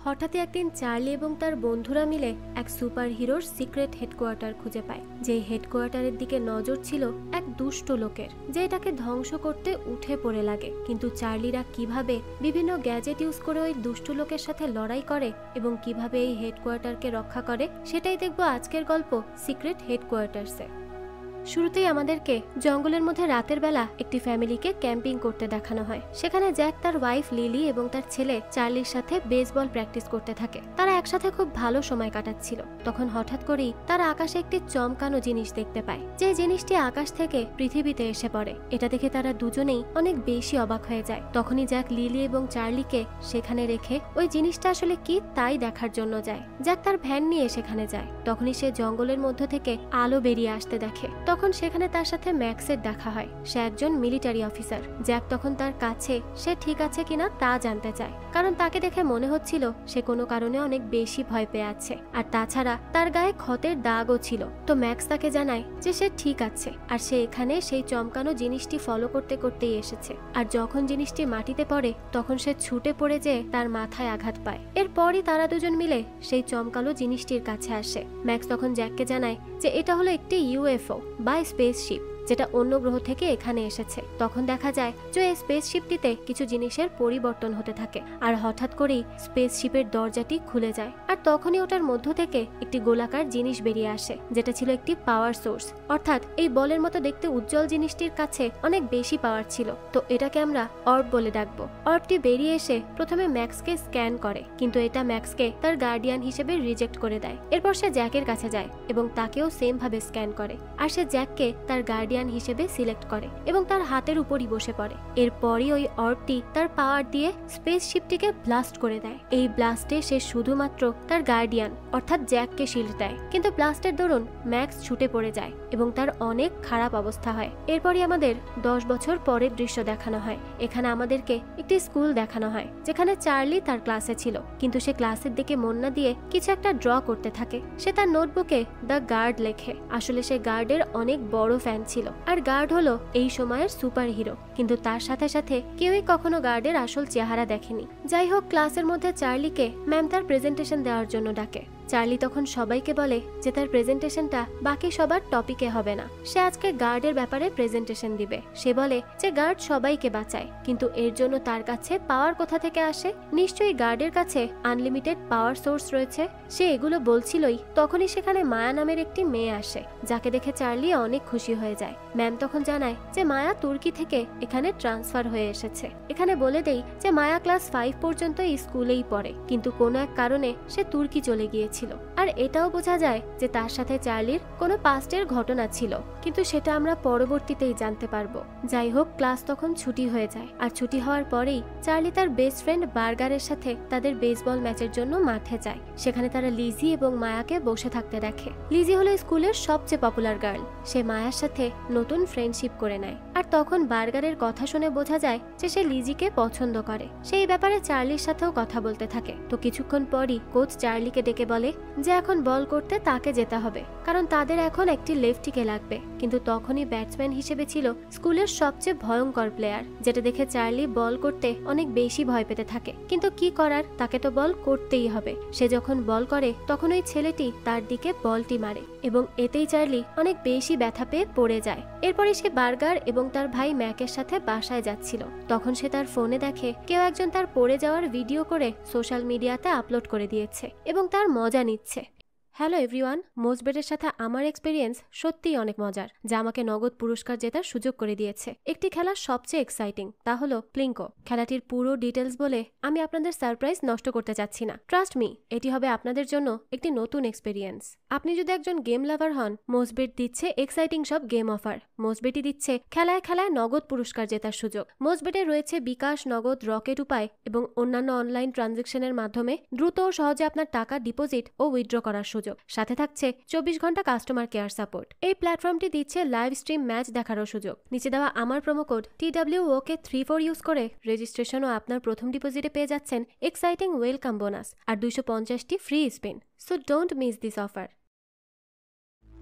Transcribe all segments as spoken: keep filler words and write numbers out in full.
হঠাৎই একদিন চার্লি এবং তার বন্ধুরা মিলে এক সুপার হিরোর সিক্রেট হেডকোয়ার্টার খুঁজে পায়। যে হেডকোয়ার্টারের দিকে নজর ছিল এক দুষ্ট লোকের, যে এটাকে ধ্বংস করতে উঠে পড়ে লাগে। কিন্তু চার্লিরা কিভাবে বিভিন্ন গ্যাজেট ইউজ করে ওই দুষ্ট লোকের সাথে লড়াই করে এবং কিভাবে এই হেডকোয়ার্টারকে রক্ষা করে, সেটাই দেখবো আজকের গল্প সিক্রেট হেডকোয়ার্টার্সে। শুরুতেই আমাদেরকে জঙ্গলের মধ্যে রাতের বেলা একটি ফ্যামিলিকে ক্যাম্পিং করতে দেখানো হয়। সেখানে জ্যাক তার ওয়াইফ লিলি এবং তার ছেলে চার্লির সাথে বেসবল প্র্যাকটিস করতে থাকে। তারা একসাথে খুব ভালো সময় কাটাচ্ছিল। তখন হঠাৎ করেই তারা আকাশে একটি চমকানো জিনিস দেখতে পায়, যে জিনিসটি আকাশ থেকে পৃথিবীতে এসে পড়ে। এটা দেখে তারা দুজনেই অনেক বেশি অবাক হয়ে যায়। তখনই জ্যাক লিলি এবং চার্লিকে সেখানে রেখে ওই জিনিসটা আসলে কি তাই দেখার জন্য যায়। জ্যাক তার ভ্যান নিয়ে সেখানে যায়। তখনই সে জঙ্গলের মধ্য থেকে আলো বেরিয়ে আসতে দেখে। তখন সেখানে তার সাথে ম্যাক্সের দেখা হয়। সে একজন মিলিটারি অফিসার। জ্যাক তখন তার কাছে সে ঠিক আছে কিনা তা জানতে চায়, কারণ তাকে দেখে মনে হচ্ছিল সে কোনো কারণে অনেক বেশি ভয় পেয়ে আছে। আর তাছাড়া তার গায়ে ক্ষতের দাগও ছিল। তো ম্যাক্স তাকে জানায় যে সে ঠিক আছে, আর সে এখানে সেই চমকানো জিনিসটি ফলো করতে করতেই এসেছে। আর যখন জিনিসটি মাটিতে পড়ে তখন সে ছুটে পড়ে যেয়ে তার মাথায় আঘাত পায়। এরপরই তারা দুজন মিলে সেই চমকালো জিনিসটির কাছে আসে। ম্যাক্স তখন জ্যাককে জানায় যে এটা হলো একটি ইউএফও বা স্পেসশিপ, যেটা অন্য গ্রহ থেকে এখানে এসেছে। তখন দেখা যায় যে এই স্পেসশিপটিতে কিছু জিনিসের পরিবর্তন হতে থাকে, আর হঠাৎ করেই স্পেসশিপের দরজাটি খুলে যায়। আর তখনই ওটার মধ্য থেকে একটি গোলাকার জিনিস বেরিয়ে আসে, যেটা ছিল একটি পাওয়ার সোর্স। অর্থাৎ এই বলের মতো দেখতে উজ্জ্বল জিনিসটির কাছে অনেক বেশি পাওয়ার ছিল। তো এটাকে আমরা অর্ব বলে ডাকবো। অর্বটি বেরিয়ে এসে প্রথমে ম্যাক্সকে স্ক্যান করে, কিন্তু এটা ম্যাক্সকে তার গার্ডিয়ান হিসেবে রিজেক্ট করে দেয়। এরপর সে জ্যাকের কাছে যায় এবং তাকেও সেম ভাবে স্ক্যান করে, আর সে জ্যাককে তার গার্ডিয়ান হিসেবে সিলেক্ট করে এবং তার হাতের উপরই বসে পড়ে। এরপরই ওই অর্বটি তার পাওয়ার দিয়ে স্পেসশিপটিকে ব্লাস্ট করে দেয়। এই ব্লাস্টে সে শুধুমাত্র তার গার্ডিয়ান অর্থাৎ জ্যাককে শিল্ড দেয়, কিন্তু ব্লাস্টের দরুন ম্যাক্স ছুটে পড়ে যায় এবং তার অনেক খারাপ অবস্থা হয়। এরপরই আমাদের দশ বছর পরের দৃশ্য দেখানো হয়। এখানে আমাদেরকে একটি স্কুল দেখানো হয়, যেখানে চার্লি তার ক্লাসে ছিল, কিন্তু সে ক্লাসের দিকে মন না দিয়ে কিছু একটা ড্র করতে থাকে। সে তার নোটবুকে দ্য গার্ড লেখে। আসলে সে গার্ডের অনেক বড় ফ্যান ছিল, আর গার্ড হলো এই সময়ের সুপার হিরো। কিন্তু তার সাথে সাথে কেউই কখনো গার্ডের আসল চেহারা দেখেনি। যাই হোক, ক্লাসের মধ্যে চার্লিকে ম্যাম তার প্রেজেন্টেশন দেওয়ার জন্য ডাকে। চার্লি তখন সবাইকে বলে যে তার প্রেজেন্টেশনটা বাকি সবার টপিকে হবে না, সে আজকে গার্ডের ব্যাপারে প্রেজেন্টেশন দিবে। সে বলে যে গার্ড সবাইকে বাঁচায়, কিন্তু এর জন্য তার কাছে পাওয়ার কোথা থেকে আসে? নিশ্চয়ই গার্ডের কাছে আনলিমিটেড পাওয়ার সোর্স রয়েছে। সে এগুলো বলছিলই, তখনই সেখানে মায়া নামের একটি মেয়ে আসে, যাকে দেখে চার্লি অনেক খুশি হয়ে যায়। ম্যাম তখন জানায় যে মায়া তুর্কি থেকে এখানে ট্রান্সফার হয়ে এসেছে। এখানে বলে দেই যে মায়া ক্লাস ফাইভ পর্যন্ত এই স্কুলেই পড়ে, কিন্তু কোনো এক কারণে সে তুর্কি চলে গিয়েছে। আর এটাও বোঝা যায় যে তার সাথে চার্লির কোনো পাস্টের ঘটনা ছিল, কিন্তু সেটা আমরা পরবর্তীতেই জানতে পারবো। যাই হোক, ক্লাস তখন ছুটি হয়ে যায়। আর ছুটি হওয়ার পরেই চার্লি তার বেস্ট ফ্রেন্ড বার্গারের সাথে তাদের বেসবল ম্যাচের জন্য মাঠে যায়। সেখানে তারা লিজি এবং মায়াকে বসে থাকতে দেখে। লিজি হলো স্কুলের সবচেয়ে পপুলার গার্ল। সে মায়ার সাথে নতুন ফ্রেন্ডশিপ করে নেয়। আর তখন বার্গারের কথা শুনে বোঝা যায় যে সে লিজিকে পছন্দ করে। সেই ব্যাপারে চার্লির সাথেও কথা বলতে থাকে। তো কিছুক্ষণ পরই কোচ চার্লিকে ডেকে বলে যে এখন বল করতে তাকে যেতে হবে, কারণ তাদের এখন একটি লেফটিকে লাগবে। কিন্তু তখনই ব্যাটসম্যান হিসেবে ছিল স্কুলের সবচেয়ে ভয়ঙ্কর প্লেয়ার, যেটা দেখে চার্লি বল করতে অনেক বেশি ভয় পেতে থাকে। কিন্তু কি করার, তাকে তো বল করতেই হবে। সে যখন বল করে তখন ওই ছেলেটি তার দিকে বলটি মারে এবং এতেই চার্লি অনেক বেশি ব্যথা পেয়ে পড়ে যায়। এরপরে সে বার্গার এবং তার ভাই ম্যাকের সাথে বাসায় যাচ্ছিল। তখন সে তার ফোনে দেখে কেউ একজন তার পড়ে যাওয়ার ভিডিও করে সোশ্যাল মিডিয়াতে আপলোড করে দিয়েছে এবং তার মজা নিচ্ছে। হ্যালো এভরিওয়ান, মোজবেটের সাথে আমার এক্সপিরিয়েন্স সত্যিই অনেক মজার, যা আমাকে নগদ পুরস্কার জেতার সুযোগ করে দিয়েছে। একটি খেলা সবচেয়ে এক্সাইটিং, তা হলো প্লিঙ্কো। খেলাটির পুরো ডিটেলস বলে আমি আপনাদের সারপ্রাইজ নষ্ট করতে চাচ্ছি না। ট্রাস্ট মি, এটি হবে আপনাদের জন্য একটি নতুন এক্সপিরিয়েন্স। আপনি যদি একজন গেম লাভার হন, মোজবেট দিচ্ছে এক্সাইটিং সব গেম অফার। মোজবেটই দিচ্ছে খেলায় খেলায় নগদ পুরস্কার জেতার সুযোগ। মোজবেটে রয়েছে বিকাশ, নগদ, রকেট উপায় এবং অন্যান্য অনলাইন ট্রানজেকশনের মাধ্যমে দ্রুত ও সহজে আপনার টাকা ডিপোজিট ও উইথড্র করার সুযোগ। সাথে থাকছে চব্বিশ ঘন্টা কাস্টমার কেয়ার সাপোর্ট। এই প্ল্যাটফর্মটি দিচ্ছে লাইভ স্ট্রিম ম্যাচ দেখারও সুযোগ। নিচে দেওয়া আমার promo code T W O K three four use করে রেজিস্ট্রেশন ও আপনার প্রথম ডিপোজিটে পেয়ে যাচ্ছেন এক্সাইটিং ওয়েলকাম বোনাস আর দুইশো পঞ্চাশটি free spin. So don't miss this offer.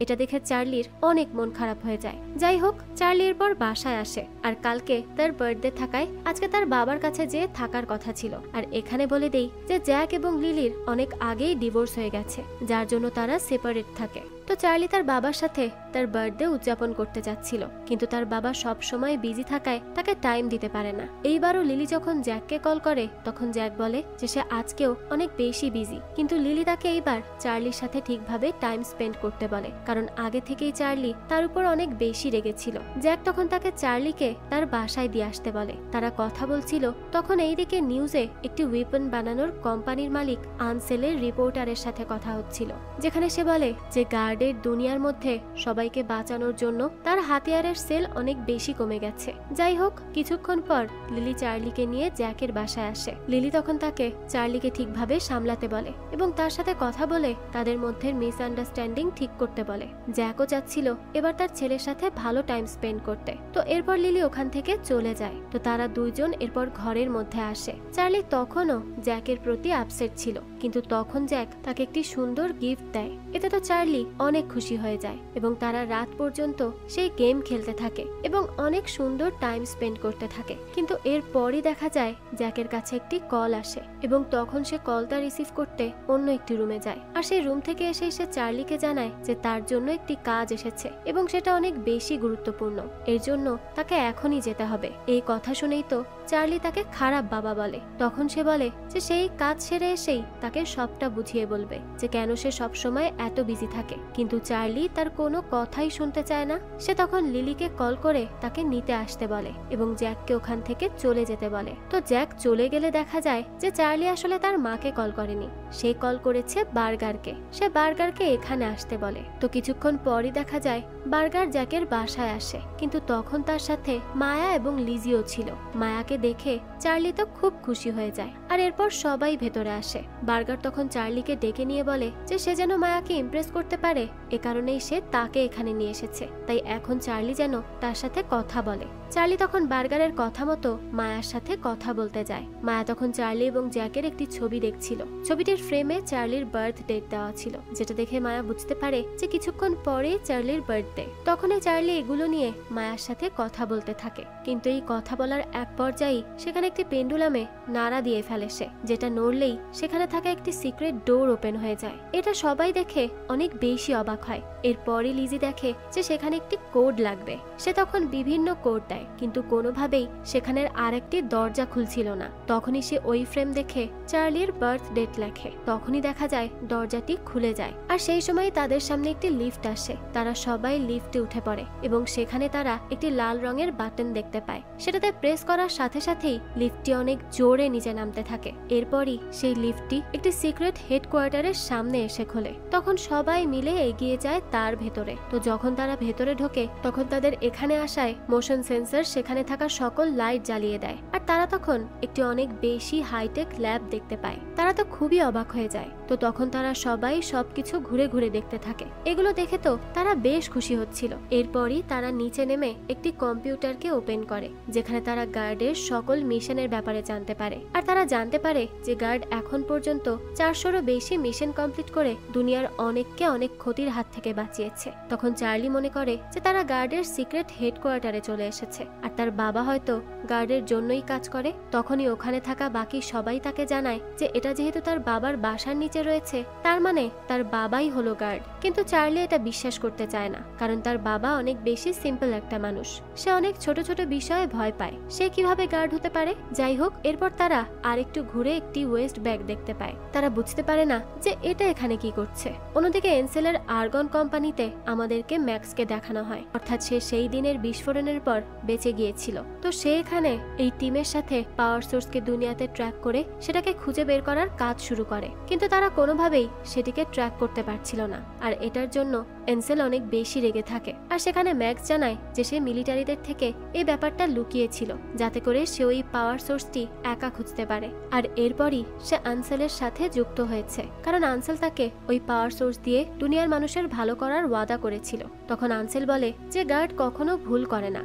এটা দেখে চার্লির অনেক মন খারাপ হয়ে যায়। যাই হোক, চার্লি এরপর বাসায় আসে আর কালকে তার বার্থডে থাকায় আজকে তার বাবার কাছে যেয়ে থাকার কথা ছিল। আর এখানে বলে দেই যে জ্যাক এবং লিলির অনেক আগেই ডিভোর্স হয়ে গেছে, যার জন্য তারা সেপারেট থাকে। তো চার্লি তার বাবার সাথে তার বার্থডে উদযাপন করতে যাচ্ছিল, কিন্তু তার বাবা সব সময় বিজি থাকায় তাকে টাইম দিতে পারে না। এইবারও লিলি যখন জ্যাককে কল করে তখন জ্যাক বলে যে সে আজকেও অনেক বেশি বিজি, কিন্তু লিলি তাকে এইবার চার্লির সাথে ঠিকভাবে টাইম স্পেন্ড করতে বলে, কারণ আগে থেকেই চার্লি তার উপর অনেক বেশি রেগেছিল। জ্যাক তখন তাকে চার্লিকে তার বাসায় দিয়ে আসতে বলে। তারা কথা বলছিল, তখন এইদিকে নিউজে একটি ওয়েপন বানানোর কোম্পানির মালিক আনসেলের রিপোর্টারের সাথে কথা হচ্ছিল, যেখানে সে বলে যে গার্ডের দুনিয়ার মধ্যে সবাইকে বাঁচানোর জন্য তার হাতিয়ারের সেল অনেক বেশি কমে গেছে। যাই হোক, কিছুক্ষণ পর লিলি চার্লিকে নিয়ে জ্যাকের বাসায় আসে। লিলি তখন তাকে চার্লিকে ঠিকভাবে সামলাতে বলে এবং তার সাথে কথা বলে তাদের মধ্যে মিসআন্ডারস্ট্যান্ডিং ঠিক করতে বলে। জ্যাকও চাচ্ছিল এবার তার ছেলের সাথে ভালো টাইম স্পেন্ড করতে। তো এরপর লিলি ওখান থেকে চলে যায়। তো তারা দুইজন এরপর ঘরের মধ্যে আসে। চার্লি তখনও জ্যাকের প্রতি আপসেট ছিল, কিন্তু তখন জ্যাক তাকে একটি সুন্দর গিফট দেয়। এতে তো চার্লি অনেক খুশি হয়ে যায় এবং তারা রাত পর্যন্ত সেই গেম খেলতে থাকে এবং অনেক সুন্দর টাইম স্পেন্ড করতে থাকে। কিন্তু এরপরই দেখা যায় জ্যাকের কাছে একটি কল আসে এবং তখন সে কলটা রিসিভ করতে অন্য একটি রুমে যায়। আর সেই রুম থেকে এসে সে চার্লিকে জানায় যে তার জন্য একটি কাজ এসেছে এবং সেটা অনেক বেশি গুরুত্বপূর্ণ, এর জন্য তাকে এখনই যেতে হবে। এই কথা শুনেই তো চার্লি তাকে খারাপ বাবা বলে। তখন সে বলে যে সেই কাজ সেরে এসেই তাকে সবটা বুঝিয়ে বলবে যে কেন সে সবসময় এত বিজি থাকে, কিন্তু চার্লি তার কোনো কথাই শুনতে চায় না। সে তখন লিলিকে কল করে তাকে নিতে আসতে বলে এবং জ্যাককে ওখান থেকে চলে যেতে বলে। তো জ্যাক চলে গেলে দেখা যায় যে চার্লি আসলে তার মাকে কল করেনি, সে কল করেছে বার্গারকে। সে বার্গারকে এখানে আসতে বলে। তো কিছুক্ষণ পরই দেখা যায় বার্গার জ্যাকের বাসায় আসে, কিন্তু তখন তার সাথে মায়া এবং লিজিও ছিল। মায়াকে দেখে চার্লি তো খুব খুশি হয়ে যায় আর এরপর সবাই ভেতরে আসে। বার্গার তখন চার্লিকে ডেকে নিয়ে বলে যে সে যেন মায়াকে ইমপ্রেস করতে পারে, এ কারণেই সে তাকে এখানে নিয়ে এসেছে, তাই এখন চার্লি যেন তার সাথে কথা বলে। চার্লি তখন বার্গারের কথা মতো মায়ার সাথে কথা বলতে যায়। মায়া তখন চার্লি এবং জ্যাকের একটি ছবি দেখছিল। ছবিটির ফ্রেমে চার্লির বার্থ ডেট দেওয়া ছিল, যেটা দেখে মায়া বুঝতে পারে যে কিছুক্ষণ পরে চার্লির বার্থডে। তখনই চার্লি এগুলো নিয়ে মায়ার সাথে কথা বলতে থাকে, কিন্তু এই কথা বলার এক পর্যায়ে সেখানে একটি পেন্ডুলামে নাড়া দিয়ে ফেলে সে, যেটা নড়লেই সেখানে থাকা একটি সিক্রেট ডোর ওপেন হয়ে যায়। এটা সবাই দেখে অনেক বেশি অবাক হয়। এরপরই লিজি দেখে যে সেখানে একটি কোড লাগবে। সে তখন বিভিন্ন কোড দেয়, কিন্তু কোনোভাবেই সেখানের আরেকটি দরজা খুলছিল না। তখনই সে ওই ফ্রেম দেখে চার্লির বার্থ ডেট লেখে। তখনই দেখা যায় দরজাটি খুলে যায় আর সেই সময় তাদের সামনে একটি লিফট আসে। তারা সবাই লিফটে উঠে পড়ে এবং সেখানে তারা একটি লাল রঙের বাটন দেখতে পায়। সেটাতে প্রেস করার সাথে সাথেই লিফটটি অনেক জোরে নিচে নামতে থাকে। এরপরই সেই লিফটটি একটি সিক্রেট হেডকোয়ার্টারের সামনে এসে খোলে। তখন সবাই মিলে এগিয়ে যায় তার ভেতরে। তো যখন তারা ভেতরে ঢোকে তখন তাদের এখানে আসায় মোশন সেন্সর সেখানে থাকা সকল লাইট জ্বালিয়ে দেয় আর তারা তখন একটি অনেক বেশি হাইটেক ল্যাব দেখতে পায়। তারা তো খুবই অবাক হয়ে যায়। তো তখন তারা সবাই সবকিছু ঘুরে ঘুরে দেখতে থাকে। এগুলো দেখে তো তারা বেশ খুশি হচ্ছিল। এরপরই তারা নিচে নেমে একটি কম্পিউটারকে ওপেন করে, যেখানে তারা গার্ডের সকল মিশনের ব্যাপারে জানতে পারে। আর তারা জানতে পারে যে গার্ড এখন পর্যন্ত চারশোরও বেশি মিশন কমপ্লিট করে দুনিয়ার অনেককে অনেক ক্ষতির হাত থেকে বাঁচিয়েছে। তখন চার্লি মনে করে যে তারা গার্ডের সিক্রেট হেডকোয়ার্টারে চলে এসেছে আর তার বাবা হয়তো গার্ডের জন্যই কাজ করে। তখনই ওখানে থাকা বাকি সবাই তাকে জানায় যে এটা যেহেতু তার বাবার বাসার নিচে রয়েছে, তার মানে তার বাবাই হলো গার্ড। কিন্তু চার্লি এটা বিশ্বাস করতে চায় না, কারণ তার বাবা অনেক বেশি সিম্পল একটা মানুষ। সে অনেক ছোট ছোট বিষয়ে ভয় পায়। সে কিভাবে গার্ড হতে পারে? যাই হোক, এরপর তারা আরেকটু ঘুরে একটি ওয়েস্ট ব্যাগ দেখতে পায়। তারা বুঝতে পারে না যে এটা এখানে কি করছে। অন্যদিকে এনসেলের আর্গন কোম্পানিতে আমাদেরকে ম্যাক্সকে দেখানো হয়, অর্থাৎ সে সেই দিনের বিস্ফোরণের পর বেঁচে গিয়েছিল। তো সে এখানে এই টিমের সাথে পাওয়ার সোর্সকে দুনিয়াতে ট্র্যাক করে সেটাকে খুঁজে বের করার কাজ শুরু করে, কিন্তু তারা কোনোভাবেই সেটিকে ট্র্যাক করতে পারছিল না। আর এটার জন্য এনসেল অনেক বেশি রেগে থাকে। আর সেখানে ম্যাক্স জানায় যে সে মিলিটারিদের থেকে এই ব্যাপারটা লুকিয়েছিল, যাতে করে সে ওই পাওয়ার সোর্সটি একা খুঁজতে পারে। আর এরপরই সে আনসেলের সাথে যুক্ত হয়েছে, কারণ আনসেল তাকে ওই পাওয়ার সোর্স দিয়ে দুনিয়ার মানুষের ভালো করার ওয়াদা করেছিল। তখন আনসেল বলে যে গার্ড কখনো ভুল করে না, আর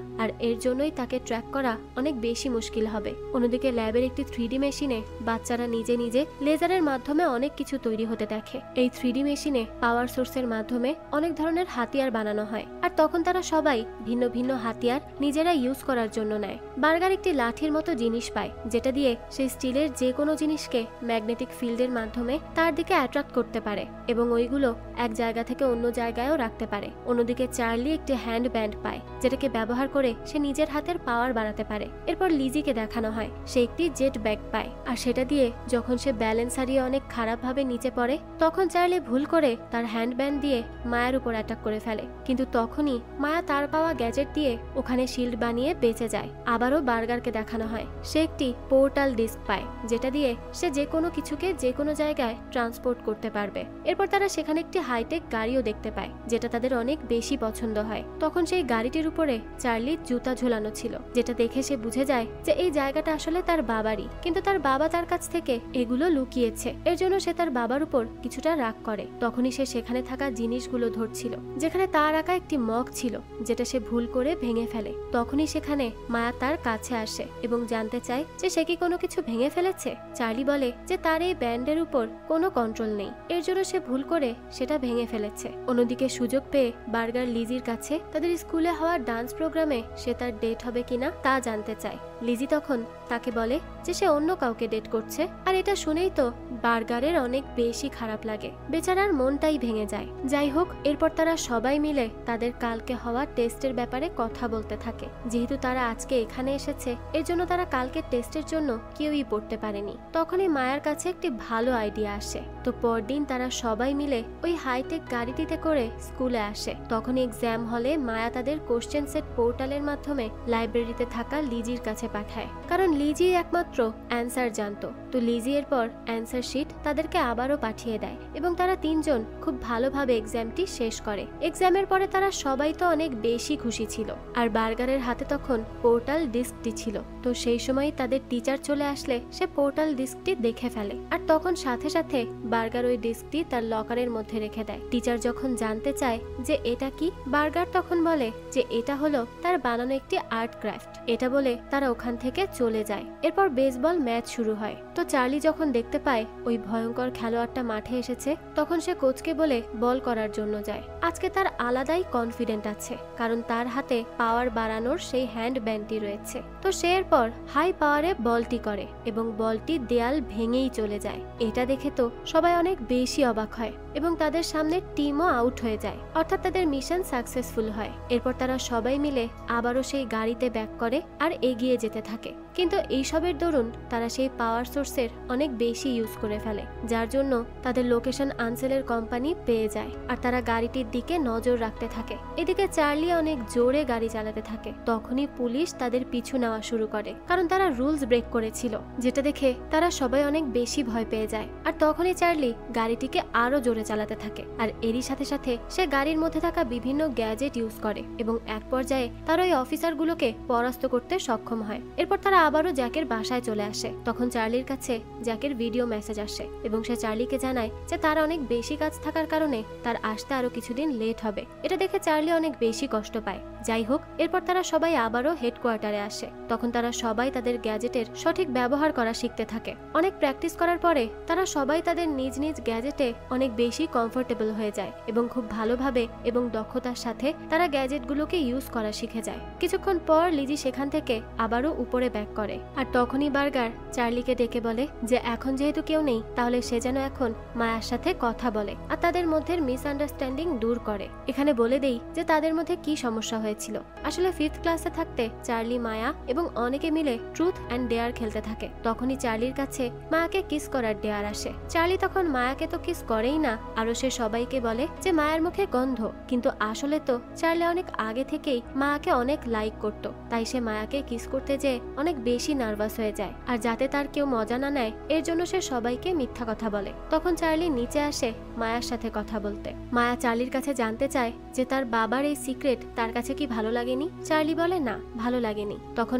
এর জন্যই তাকে ট্র্যাক করা অনেক বেশি মুশকিল হবে। অন্যদিকে ল্যাবের একটি থ্রি ডি মেশিনে বাচ্চারা নিজে নিজে লেজারের মাধ্যমে অনেক কিছু তৈরি হতে দেখে। এই থ্রি ডি মেশিনে পাওয়ার সোর্সের মাধ্যমে অনেক ধরনের হাতিয়ার বানানো হয়, আর তখন তারা সবাই ভিন্ন ভিন্ন হাতিয়ার নিজেরা ইউজ করার জন্য নেয়। বার্গার একটি লাঠির মতো জিনিস পায়, যেটা দিয়ে সে স্টিলের যে কোনো জিনিসকে ম্যাগনেটিক ফিল্ডের মাধ্যমে তার দিকে অ্যাট্রাক্ট করতে পারে এবং ওইগুলো এক জায়গা থেকে অন্য জায়গায়ও রাখতে পারে। অন্যদিকে চার্লি একটি হ্যান্ড ব্যান্ড পায়, যেটাকে ব্যবহার করে সে নিজের হাতের পাওয়ার বাড়াতে পারে। এরপর লিজিকে দেখানো হয় সে একটি জেট ব্যাগ পায়, আর সেটা দিয়ে যখন সে ব্যালেন্স হারিয়ে অনেক খারাপভাবে নিচে পড়ে, তখন চার্লি ভুল করে তার হ্যান্ড ব্যান্ড দিয়ে মায়ার উপর অ্যাটাক করে ফেলে। কিন্তু তখনই মায়া তার পাওয়া গ্যাজেট দিয়ে ওখানে শিল্ড বানিয়ে বেঁচে যায়। আবারও বার্গারকে দেখানো হয় সে একটি পোর্টাল ডিস্ক পায়, যেটা দিয়ে সে যে কোনো কিছুকে যে কোনো জায়গায় ট্রান্সপোর্ট করতে পারবে। এরপর তারা সেখানে একটি হাইটেক গাড়িও দেখতে পায়, যেটা তাদের অনেক বেশি পছন্দ হয়। তখন সেই গাড়িটির উপরে চার্লির জুতা ঝুলানো ছিল, যেটা দেখে সে বুঝে যায় যে এই জায়গাটা আসলে তার বাবারই, কিন্তু তার বাবা তার কাছ থেকে এগুলো লুকিয়েছে। এর জন্য সে তার বাবার উপর কিছুটা রাগ করে। তখনই সে সেখানে থাকা জিনিসগুলো ধরছিল, যেখানে তার আঁকা একটি মগ ছিল, যেটা সে ভুল করে ভেঙে ফেলে। তখনই সেখানে মায়া তার কাছে আসে এবং জানতে চায় যে সে কি কোনো কিছু ভেঙে ফেলেছে। চার্লি বলে যে তার এই ব্যান্ডের উপর কোনো কন্ট্রোল নেই, এর জন্য সে ভুল করে সেটা ভেঙে ফেলেছে। অন্যদিকে সুযোগ পেয়ে বার্গার লিজির কাছে তাদের স্কুলে হওয়া ডান্স প্রোগ্রামে সে তার ডেট হবে কিনা তা জানতে চায়। লিজি তখন তাকে বলে যে সে অন্য কাউকে ডেট করছে, আর এটা শুনেই তো বার্গারের অনেক বেশি খারাপ লাগে, বেচারার মনটাই ভেঙে যায়। যাই হোক, এরপর তারা সবাই মিলে তাদের কালকে হওয়া টেস্টের ব্যাপারে কথা বলতে থাকে। যেহেতু তারা আজকে এখানে এসেছে, এর জন্য তারা কালকে টেস্টের জন্য কেউই পড়তে পারেনি। তখনই মায়ার কাছে একটি ভালো আইডিয়া আসে। তো পরদিন তারা সবাই মিলে ওই হাইটেক গাড়িটিতে করে স্কুলে আসে। তখন এক্সাম হলে মায়া তাদের কোশ্চেন সেট পোর্টালের মাধ্যমে লাইব্রেরিতে থাকা লিজির কাছে পাঠায়, কারণ লিজি একমাত্র অ্যান্সার জানতো। তো লিজি এরপর অ্যান্সার শিট তাদেরকে আবারও পাঠিয়ে দেয় এবং তারা তিনজন খুব ভালোভাবে এক্সামটি শেষ করে। এক্সামের পরে তারা সবাই তো অনেক বেশি খুশি ছিল, আর বার্গারের হাতে তখন পোর্টাল ডিস্কটি ছিল। তো সেই সময় তাদের টিচার চলে আসলে সে পোর্টাল ডিস্কটি দেখে ফেলে, আর তখন সাথে সাথে বার্গার ওই ডিস্কটি তার লকারের মধ্যে রেখে দেয়। টিচার যখন জানতে চায় যে এটা কি, বার্গার তখন বলে যে এটা হলো তার বানানো একটি আর্ট ক্রাফট। এটা বলে তারা ওখান থেকে চলে যায়। এরপর বেসবল ম্যাচ শুরু হয়। তো চার্লি যখন দেখতে পায় ওই ভয়ঙ্কর খেলোয়াড়টা মাঠে এসেছে, তখন সে কোচকে বলে বল করার জন্য যায়। আজকে তার আলাদাই কনফিডেন্ট আছে, কারণ তার হাতে পাওয়ার বাড়ানোর সেই হ্যান্ড ব্যান্ডটি রয়েছে। তো সে এরপর হাই পাওয়ারে বলটি করে এবং বলটি দেয়াল ভেঙেই চলে যায়। এটা দেখে তো সবাই অনেক বেশি অবাক হয় এবং তাদের সামনে টিমও আউট হয়ে যায়, অর্থাৎ তাদের মিশন সাকসেসফুল হয়। এরপর তারা সবাই মিলে আবারও সেই গাড়িতে ব্যাক করে আর এগিয়ে যেতে থাকে। কিন্তু এইসবের দরুন তারা সেই পাওয়ার সোর্সের অনেক বেশি ইউজ করে ফেলে, যার জন্য তাদের লোকেশন আনসেলের কোম্পানি পেয়ে যায়, আর তারা গাড়িটির দিকে নজর রাখতে থাকে। এদিকে চার্লি অনেক জোরে গাড়ি চালাতে থাকে। তখনই পুলিশ তাদের পিছু নেওয়া শুরু করে, কারণ তারা রুলস ব্রেক করেছিল, যেটা দেখে তারা সবাই অনেক বেশি ভয় পেয়ে যায়। আর তখনই চার্লি গাড়িটিকে আরো জোরে চালাতে থাকে, আর এরই সাথে সাথে সে গাড়ির মধ্যে থাকা বিভিন্ন গ্যাজেট ইউজ করে এবং এক পর্যায়ে তার ওই অফিসারগুলোকে পরাস্ত করতে সক্ষম হয়। এরপর তারা আবারও জ্যাকের বাসায় চলে আসে। তখন চার্লির কাছে জ্যাকের ভিডিও মেসেজ আসে এবং সে চার্লিকে জানায় যে তার অনেক বেশি কাজ থাকার কারণে তার আসতে আরো কিছুদিন লেট হবে। এটা দেখে চার্লি অনেক বেশি কষ্ট পায়। যাই হোক, এরপর তারা সবাই আবারও হেডকোয়ার্টারে আসে। তখন তারা সবাই তাদের গ্যাজেটের সঠিক ব্যবহার করা শিখতে থাকে। অনেক প্র্যাকটিস করার পরে তারা সবাই তাদের নিজ নিজ গ্যাজেটে অনেক বেশি কমফোর্টেবল হয়ে যায় এবং খুব ভালোভাবে এবং দক্ষতার সাথে তারা গ্যাজেটগুলোকে ইউজ করা শিখে যায়। কিছুক্ষণ পর লিজি সেখান থেকে আবারও উপরে ব্যাক করে, আর তখনই বার্গার চার্লিকে ডেকে বলে যে এখন যেহেতু কেউ নেই, তাহলে সে যেন এখন মায়ার সাথে কথা বলে আর তাদের মধ্যে মিসআন্ডারস্ট্যান্ডিং দূর করে। এখানে বলে দেই যে তাদের মধ্যে কি সমস্যা হয়েছিল। আসলে ফিফথ ক্লাসে থাকতে চার্লি, মায়া এবং অনেকে মিলে ট্রুথ অ্যান্ড ডেয়ার খেলতে থাকে। তখনই চার্লির কাছে মায়াকে কিস করার ডেয়ার আসে। চার্লি তখন মায়াকে তো কিস করেই না, আরো সে সবাইকে বলে যে মায়ের মুখে গন্ধ, কিন্তু আসলে তো চার্লি অনেক আগে থেকেই মায়াকে অনেক লাইক করত, তাই সে মায়াকে কিস করতে যেয়ে অনেক বেশি নার্ভাস হয়ে যায়। আর যাতে তার কেউ মজা না নেয়, এর জন্য সে সবাইকে মিথ্যা কথা বলে। তখন চার্লি নিচে আসে মায়ার সাথে কথা বলতে। মায়া চার্লির কাছে জানতে চায় যে তার বাবার এই সিক্রেট তার কাছে কি ভালো লাগেনি। চার্লি বলে না, ভালো লাগেনি। তখন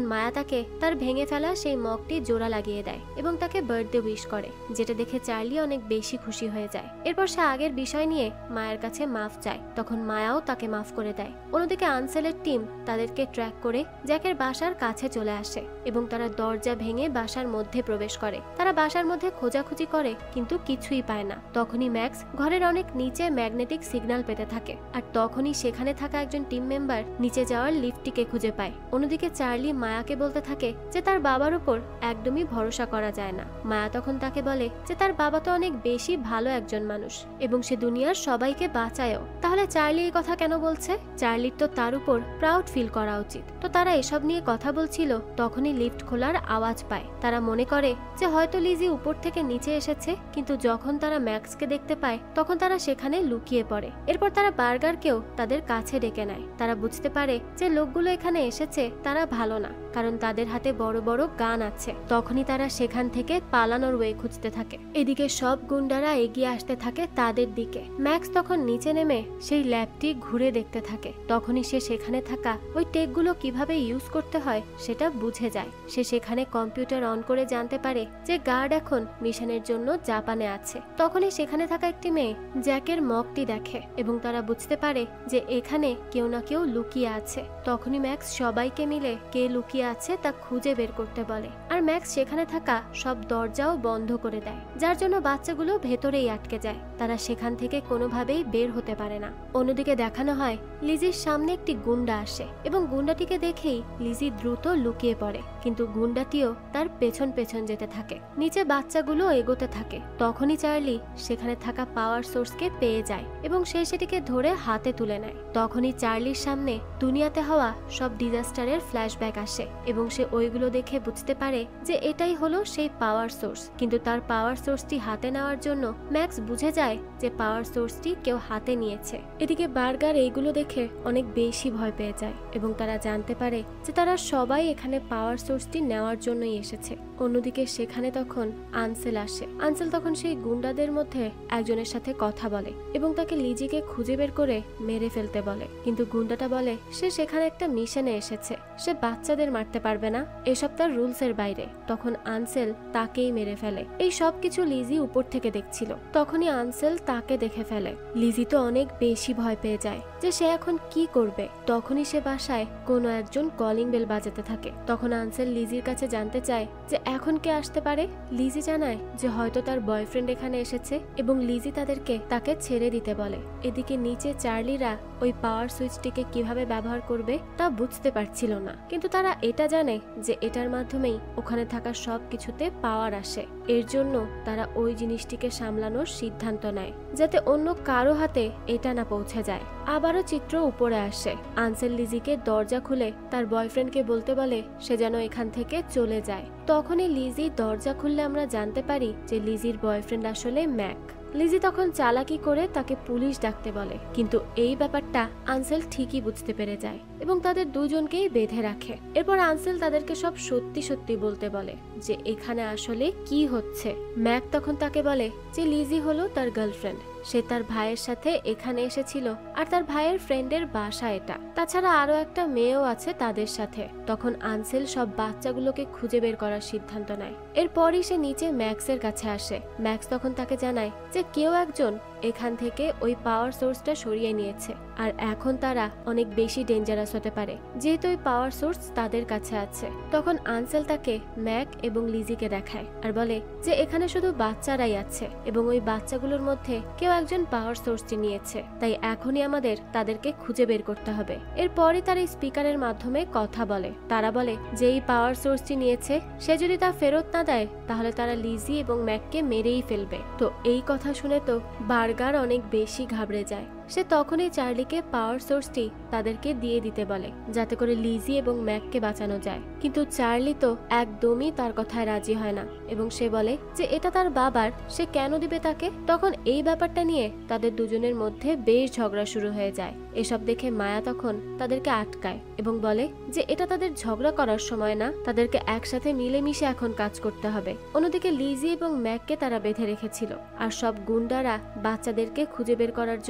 মায়া তাকে তার ভেঙে ফেলা সেই মগটি জোড়া লাগিয়ে দেয় এবং তাকে বার্থডে উইশ করে, যেটা দেখে চার্লি অনেক বেশি খুশি হয়ে যায়। এরপর সে আগের বিষয় নিয়ে মায়ের কাছে মাফ চায়, তখন মায়াও তাকে মাফ করে দেয়। অন্যদিকে আনসেলের টিম তাদেরকে ট্র্যাক করে জ্যাকের বাসার কাছে চলে আসে এবং তারা দরজা ভেঙে বাসার মধ্যে প্রবেশ করে। তারা বাসার মধ্যে খোঁজাখুঁজি করে কিন্তু কিছুই পায় না। তখনই ম্যাক্স ঘরের অনেক নিচে ম্যাগনেটিক সিগন্যাল পেতে থাকে, আর তখনই সেখানে থাকা একজন টিম মেম্বার নিচে যাওয়ার লিফটটিকে খুঁজে পায়। অন্যদিকে চার্লি মায়াকে বলতে থাকে যে তার বাবার উপর একদমই ভরসা করা যায় না। মায়া তখন তাকে বলে যে তার বাবা তো অনেক বেশি ভালো একজন মানুষ এবং সে দুনিয়ার সবাইকে বাঁচায়ও, তাহলে চার্লি এই কথা কেন বলছে? চার্লির তো তার উপর প্রাউড ফিল করা উচিত। তো তারা এসব নিয়ে কথা বলছিল, তখনই লিফট খোলার আওয়াজ পায়। তারা মনে করে যে হয়তো লিজি উপর থেকে নিচে এসেছে, কিন্তু যখন তারা ম্যাক্সকে দেখতে পায় তখন তারা সেখানে লুকিয়ে পড়ে। এরপর তারা বার্গারকেও তাদের কাছে ডেকে নেয়। তারা বুঝতে পারে যে লোকগুলো এখানে এসেছে তারা ভালো না, কারণ তাদের হাতে বড় বড় গান আছে। তখনই তারা সেখান থেকে পালানোর ওয়ে খুঁজতে থাকে। এদিকে সব গুন্ডারা এগিয়ে আসতে থাকে তাদের দিকে। ম্যাক্স তখন নিচে নেমে সেই ল্যাবটি ঘুরে দেখতে থাকে। তখনই সে সেখানে থাকা ওই টেকগুলো কিভাবে ইউজ করতে হয় সেটা বুঝে যায়। সে সেখানে কম্পিউটার অন করে জানতে পারে যে গার্ড এখন মিশনের জন্য জাপানে আছে। তখনই সেখানে থাকা একটি মেয়ে জ্যাকের মগটি দেখে এবং তারা বুঝতে পারে যে এখানে কেউ না কেউ লুকিয়ে আছে। তখনই ম্যাক্স সবাইকে মিলে কে লুকিয়ে আছে তা খুঁজে বের করতে বলে, আর ম্যাক্স সেখানে থাকা সব দরজাও বন্ধ করে দেয়, যার জন্য বাচ্চাগুলো ভেতরেই আটকে যায়। তারা সেখান থেকে কোনোভাবেই বের হতে পারে না। অন্যদিকে দেখানো হয় লিজির সামনে একটি গুন্ডা আসে এবং গুন্ডাটিকে দেখেই লিজি দ্রুত লুকিয়ে পড়ে, কিন্তু গুন্ডাটিও তার পেছন পেছন যেতে থাকে। নিচে বাচ্চাগুলো এগোতে থাকে। তখনই চার্লি সেখানে থাকা পাওয়ার সোর্সকে পেয়ে যায় এবং সে সেটিকে ধরে হাতে তুলে নেয়। তখনই চার্লির সামনে দুনিয়াতে হওয়া সব ডিজাস্টারের ফ্ল্যাশব্যাক আসে এবং সে ওইগুলো দেখে বুঝতে পারে যে এটাই হলো সেই পাওয়ার সোর্স। কিন্তু তার পাওয়ার সোর্সটি হাতে নেওয়ার জন্য ম্যাক্স বুঝে যায় যে পাওয়ার সোর্সটি কেউ হাতে নিয়েছে। এদিকে বার্গার এইগুলো দেখে অনেক বেশি ভয় পেয়ে যায় এবং তারা জানতে পারে যে তারা সবাই এখানে পাওয়ার সোর্সটি নেওয়ার জন্যই এসেছে। অন্যদিকে সেখানে তখন আনসেল আসে। আনসেল তখন সেই গুন্ডাদের মধ্যে একজনের সাথে কথা বলে এবং তাকে লিজিকে খুঁজে বের করে মেরে ফেলতে বলে, কিন্তু গুন্ডাটা বলে সে সেখানে একটা মিশনে এসেছে, সে বাচ্চাদের মারতে পারবে না, এসব তার রুলস এর বাইরে। তখন আনসেল তাকেই মেরে ফেলে। এই সব কিছু লিজি উপর থেকে দেখছিল। তখনই আনসেল তাকে দেখে ফেলে। লিজি তো অনেক বেশি ভয় পেয়ে যায় যে সে এখন কি করবে। তখনই সে বাসায় কোনো একজন কলিং বেল বাজাতে থাকে। তখন আনসেল লিজির কাছে জানতে চায় যে এখন কে আসতে পারে। লিজি জানায় যে হয়তো তার বয়ফ্রেন্ড এখানে এসেছে এবং লিজি তাদেরকে তাকে ছেড়ে দিতে বলে। এদিকে নিচে চার্লিরা ওই পাওয়ার সুইচটিকে কিভাবে ব্যবহার করবে তা বুঝতে পারছিল না, কিন্তু তারা এটা জানে যে এটার মাধ্যমেই ওখানে থাকা সব কিছুতে পাওয়ার আসে। এর জন্য তারা ওই জিনিসটিকে সামলানোর সিদ্ধান্ত নেয় যাতে অন্য কারো হাতে এটা না পৌঁছে যায়। আবারও চিত্র উপরে আসে। আনসেল লিজিকে দরজা খুলে তার বয়ফ্রেন্ডকে বলতে বলে সে যেন এখান থেকে চলে যায়। তখনই লিজি দরজা খুললে আমরা জানতে পারি যে লিজির বয়ফ্রেন্ড আসলে ম্যাক। লিজি তখন চালাকি করে তাকে পুলিশ ডাকতে বলে, কিন্তু এই ব্যাপারটা আনসেল ঠিকই বুঝতে পেরে যায় এবং তাদের দুজনকেই বেঁধে রাখে। এরপর আনসেল তাদেরকে সব সত্যি সত্যি বলতে বলে যে এখানে আসলে কি হচ্ছে। ম্যাক তখন তাকে বলে যে লিজি হলো তার গার্লফ্রেন্ড, সে তার ভাইয়ের সাথে এখানে এসেছিল আর তার ভাইয়ের ফ্রেন্ডের বাসা এটা। তাছাড়া আরো একটা মেয়েও আছে তাদের সাথে। তখন আনসেল সব বাচ্চাগুলোকে খুঁজে বের করার সিদ্ধান্ত নেয়। এরপরই সে নিচে ম্যাক্সের কাছে আসে। ম্যাক্স তখন তাকে জানায় যে কেউ একজন এখান থেকে ওই পাওয়ার সোর্সটা সরিয়ে নিয়েছে আর এখন তারা অনেক বেশি ডেঞ্জারাস হতে পারে যেহেতু ওই পাওয়ার সোর্স তাদের কাছে আছে। তখন আনসেল তাকে ম্যাক এবং লিজিকে দেখায় আর বলে যে এখানে শুধু বাচ্চারাই আছে এবং ওই বাচ্চাগুলোর মধ্যে কেউ একজন পাওয়ার সোর্সটি নিয়েছে, তাই এখনই আমাদের তাদেরকে খুঁজে বের করতে হবে। এরপরই তারা স্পিকারের মাধ্যমে কথা বলে। তারা বলে যে এই পাওয়ার সোর্সটি নিয়েছে সে যদি তা ফেরত না দেয় তাহলে তারা লিজি এবং ম্যাককে মেরেই ফেলবে। তো এই কথা শুনে তো বার্গার অনেক বেশি ঘাবড়ে যায়। সে তখনই চার্লিকে পাওয়ার সোর্সটি তাদেরকে দিয়ে দিতে বলে যাতে করে লিজি এবং ম্যাককে বাঁচানো যায়, কিন্তু চার্লি তো একদমই তার কথায় রাজি হয় না এবং সে বলে যে এটা তার বাবার, সে কেন দিবে তাকে। তখন এই ব্যাপারটা নিয়ে তাদের দুজনের মধ্যে বেশ ঝগড়া শুরু হয়ে যায়। এসব দেখে মায়া তখন তাদেরকে আটকায় এবং বলে যে এটা তাদের ঝগড়া করার সময় না, তাদেরকে একসাথে মিলেমিশে এখন কাজ করতে হবে। অন্যদিকে লিজি এবং ম্যাককে তারা বেঁধে রেখেছিল আর সব গুন্ডারা বাচ্চাদেরকে খুঁজে বের করার জন্য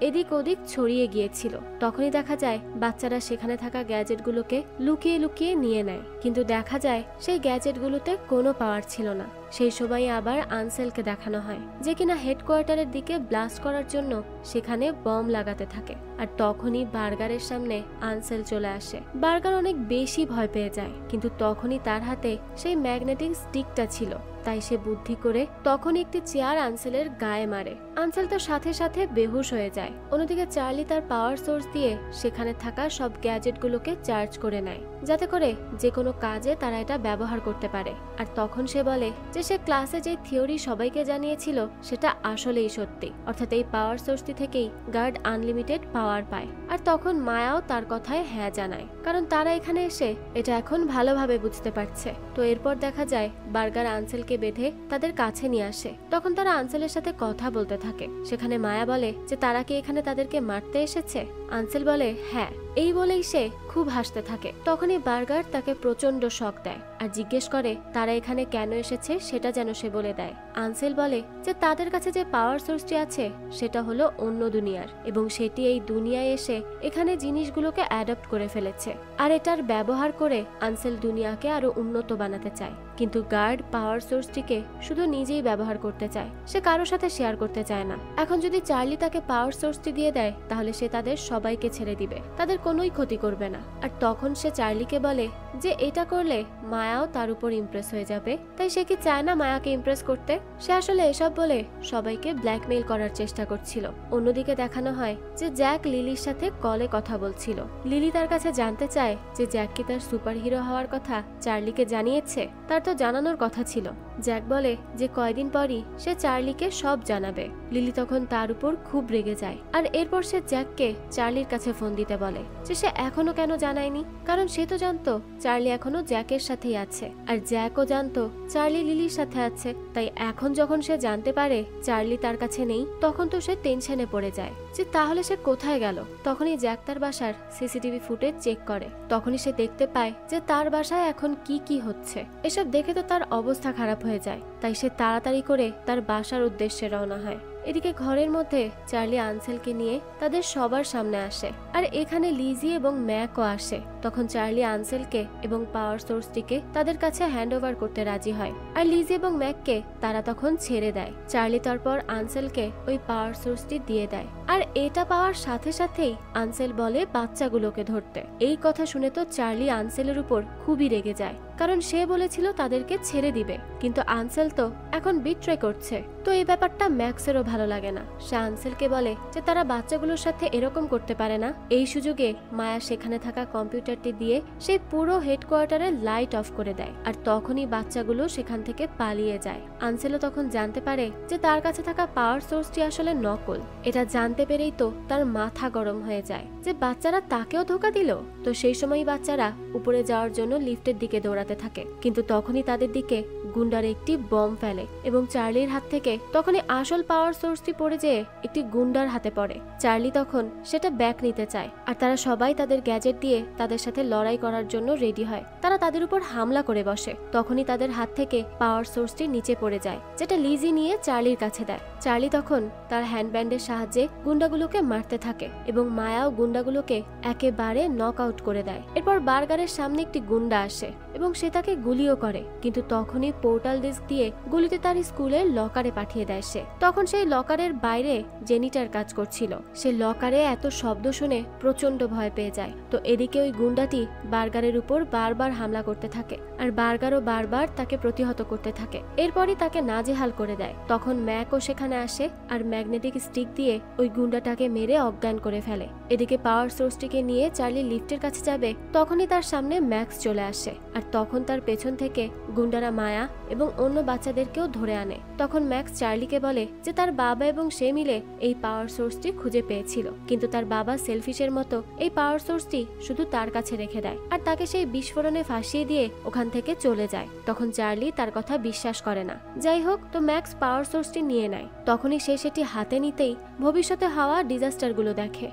এদিক ওদিক ছড়িয়ে গিয়েছিল। তখনই দেখা যায় বাচ্চারা সেখানে থাকা গ্যাজেটগুলোকে লুকিয়ে লুকিয়ে নিয়ে নেয়, কিন্তু দেখা যায় সেই গ্যাজেটগুলোতে কোনো পাওয়ার ছিল না। সেই সময় আবার আনসেলকে দেখানো হয়, যে কিনা হেডকোয়ার্টারের দিকে ব্লাস্ট করার জন্য সেখানে বম লাগাতে থাকে। আর তখনই বার্গারের সামনে আনসেল চলে আসে। বার্গার অনেক বেশি ভয় পেয়ে যায়, কিন্তু তখনই তার হাতে সেই ম্যাগনেটিক স্টিকটা ছিল, তাই সে বুদ্ধি করে তখন একটি চেয়ার আনসেলের গায়ে মারে। আনসেল তো সাথে সাথে বেহুশ হয়ে যায়। অন্যদিকে চার্লি তার পাওয়ার সোর্স দিয়ে সেখানে থাকা সব গ্যাজেটগুলোকে চার্জ করে নেয়, যাতে করে যে কোনো কাজে তারা এটা ব্যবহার করতে পারে। আর তখন সে বলে যে সে ক্লাসে যে থিওরি সবাইকে জানিয়েছিল সেটা আসলেই সত্যি, অর্থাৎ এই পাওয়ার সোর্সটি থেকেই গার্ড আনলিমিটেড পাওয়ার পায়। আর তখন মায়াও তার কথায় হ্যাঁ জানায়, কারণ তারা এখানে এসে এটা এখন ভালোভাবে বুঝতে পারছে। তো এরপর দেখা যায় বার্গার আনসেলকে বেঁধে তাদের কাছে নিয়ে আসে। তখন তারা আনসেলের সাথে কথা বলতে থাকে। সেখানে মায়া বলে যে তারা কি এখানে তাদেরকে মারতে এসেছে। আনসেল বলে হ্যাঁ, এই বলেই সে খুব হাসতে থাকে। তখনই বার্গার তাকে প্রচন্ড শক দেয় আর জিজ্ঞেস করে তারা এখানে কেন এসেছে সেটা যেন সে বলে দেয়। আনসেল বলে যে তাদের কাছে যে পাওয়ার সোর্সটি আছে সেটা হলো অন্য দুনিয়ার, এবং সেটি এই দুনিয়ায় এসে এখানে জিনিসগুলোকে অ্যাডপ্ট করে ফেলেছে। আর এটার ব্যবহার করে আনসেল দুনিয়াকে আরো উন্নত বানাতে চায়, কিন্তু গার্ড পাওয়ার সোর্সটিকে শুধু নিজেই ব্যবহার করতে চায়, সে কারোর সাথে শেয়ার করতে চায় না। এখন যদি চার্লি তাকে পাওয়ার সোর্সটি দিয়ে দেয় তাহলে সে তাদের সবাইকে ছেড়ে দিবে, তাদের কোনোই ক্ষতি করবে না। আর তখন সে চার্লিকে বলে যে এটা করলে মায়াও তার উপর ইমপ্রেস হয়ে যাবে, তাই সে কি চায় না মায়াকে ইমপ্রেস করতে। সে আসলে এসব বলে সবাইকে ব্ল্যাকমেইল করার চেষ্টা করছিল। অন্যদিকে দেখানো হয় যে জ্যাক লিলির সাথে কলে কথা বলছিল। লিলি তার কাছে জানতে চায় যে জ্যাক কি তার সুপার হিরো হওয়ার কথা চার্লিকে জানিয়েছে। তার তো জানানোর কথা ছিল। জ্যাক বলে যে কয়দিন পরই সে চার্লিকে সব জানাবে। লিলি তখন তার উপর খুব রেগে যায়, আর এরপর সে জ্যাককে চার্লির কাছে ফোন দিতে বলে যে সে এখনো কেন জানায়নি, কারণ সে তো জানতো চার্লি এখনো জ্যাকের সাথেই আছে, আর জ্যাকও জানতো চার্লি লিলির সাথে আছে। তাই এখন যখন সে জানতে পারে চার্লি তার কাছে নেই, তখন তো সে টেনশনে পড়ে যায় যে তাহলে সে কোথায় গেল। তখনই জ্যাক তার বাসার সিসিটিভি ফুটেজ চেক করে। তখনই সে দেখতে পায় যে তার বাসায় এখন কি কি হচ্ছে। এসব দেখে তো তার অবস্থা খারাপ হয়ে যায়, তাই সে তাড়াতাড়ি করে তার বাসার উদ্দেশ্যে রওনা হয়। এদিকে ঘরের মধ্যে চার্লি আনসেলকে নিয়ে তাদের সবার সামনে আসে, আর এখানে লিজি এবং ম্যাকও আসে। তখন চার্লি আনসেলকে এবং পাওয়ার সোর্সটিকে তাদের কাছে হ্যান্ড ওভার করতে রাজি হয়, আর লিজি এবং ম্যাককে তারা তখন ছেড়ে দেয়। চার্লি তারপর আনসেলকে ওই পাওয়ার সোর্সটি দিয়ে দেয়, আর এটা পাওয়ার সাথে সাথেই আনসেল বলে বাচ্চাগুলোকে ধরতে। এই কথা শুনে তো চার্লি আনসেলের উপর খুবই রেগে যায়, কারণ সে বলেছিল তাদেরকে ছেড়ে দিবে, কিন্তু আনসেল তো এখন বিট্রে করছে। তো এই ব্যাপারটা ম্যাক্সেরও ভালো লাগে না। সে আনসেলকে বলে যে তারা বাচ্চাগুলোর সাথে এরকম করতে পারে না। এই সুযোগে মায়া সেখানে থাকা কম্পিউটারটি দিয়ে সেই পুরো হেডকোয়ার্টারের লাইট অফ করে দেয়, আর তখনই বাচ্চাগুলো সেখান থেকে পালিয়ে যায়। আনসেলও তখন জানতে পারে যে তার কাছে থাকা পাওয়ার সোর্সটি আসলে নকল। এটা জানতে পেরেই তো তার মাথা গরম হয়ে যায় যে বাচ্চারা তাকেও ধোঁকা দিল। তো সেই সময় বাচ্চারা উপরে যাওয়ার জন্য লিফটের দিকে দৌড়াতে থাকে, কিন্তু তখনই তাদের দিকে গুন্ডার একটি বম ফেলে এবং চার্লির হাত থেকে তখনই আসল পাওয়ার সোর্সটি পড়ে যেয়ে একটি গুন্ডার হাতে পড়ে। চার্লি তখন সেটা ব্যাক নিতে চায়, আর তারা সবাই তাদের গ্যাজেট দিয়ে তাদের সাথে লড়াই করার জন্য রেডি হয়। তারা তাদের উপর হামলা করে বসে। তখনই তাদের হাত থেকে পাওয়ার সোর্সটি নিচে পড়ে যায়, যেটা লিজি নিয়ে চার্লির কাছে দেয়। চার্লি তখন তার হ্যান্ডব্যান্ডের সাহায্যে গুন্ডাগুলোকে মারতে থাকে এবং মায়াও গুন্ডাগুলোকে একেবারে নক আউট করে দেয়। এরপর বার্গারের সামনে একটি গুন্ডা আসে এবং সে তাকে গুলিও করে, কিন্তু তখনই পোর্টাল ডিস্ক দিয়ে গুলিতে তার স্কুলের লকারে পাঠিয়ে দেয় সে। তখন সেই লকারের বাইরে জেনিটার কাজ করছিল। সে লকারে এত শব্দ শুনে প্রচন্ড ভয় পেয়ে যায়। তো এদিকে ওই গুন্ডাটি বার্গারের উপর বারবার হামলা করতে থাকে, আর বার্গারও বারবার তাকে প্রতিহত করতে থাকে। এরপরই তাকে নাজেহাল করে দেয়। তখন ম্যাকও সেখানে আসে আর ম্যাগনেটিক স্টিক দিয়ে ওই গুন্ডাটাকে মেরে অজ্ঞান করে ফেলে। এদিকে পাওয়ার সোর্সটিকে নিয়ে চার্লি লিফটের কাছে যাবে, তখনই তার সামনে ম্যাক্স চলে আসে, আর তখন তার পেছন থেকে গুন্ডারা মায়া এবং অন্য বাচ্চাদেরকেও ধরে আনে। তখন ম্যাক্স চার্লিকে বলে যে তার বাবা এবং সে মিলে এই পাওয়ার সোর্সটি খুঁজে পেয়েছিল, কিন্তু তার বাবা সেলফিশের মতো এই পাওয়ার সোর্সটি শুধু তার কাছে রেখে দেয়, আর তাকে সেই বিস্ফোরণে ফাঁসিয়ে দিয়ে ওখান থেকে চলে যায়। তখন চার্লি তার কথা বিশ্বাস করে না। যাই হোক, তো ম্যাক্স পাওয়ার সোর্সটি নিয়ে নেয়। তখনই সে সেটি হাতে নিতেই ভবিষ্যতে হওয়া ডিজাস্টার গুলো দেখে এবং